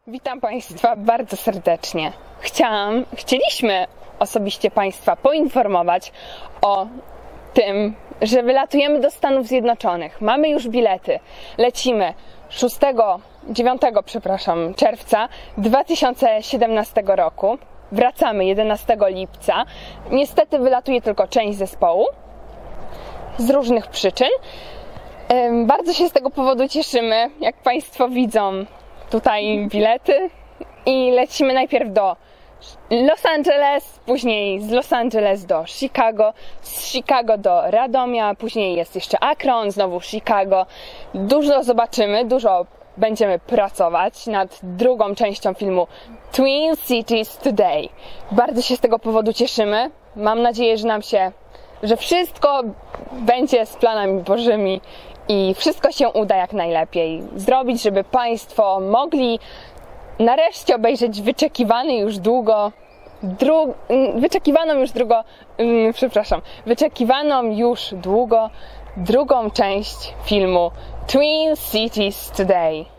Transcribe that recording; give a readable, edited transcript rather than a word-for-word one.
Witam Państwa bardzo serdecznie. Chcieliśmy osobiście Państwa poinformować o tym, że wylatujemy do Stanów Zjednoczonych. Mamy już bilety. Lecimy 9 czerwca 2017 roku. Wracamy 11 lipca. Niestety wylatuje tylko część zespołu z różnych przyczyn. Bardzo się z tego powodu cieszymy, jak Państwo widzą tutaj bilety, i lecimy najpierw do Los Angeles, później z Los Angeles do Chicago, z Chicago do Radomia, później jest jeszcze Akron, znowu Chicago. Dużo zobaczymy, dużo będziemy pracować nad drugą częścią filmu Twin Cities Today. Bardzo się z tego powodu cieszymy. Mam nadzieję, że wszystko będzie z planami Bożymi i wszystko się uda jak najlepiej zrobić, żeby Państwo mogli nareszcie obejrzeć wyczekiwaną już długo drugą część filmu Twin Cities Today.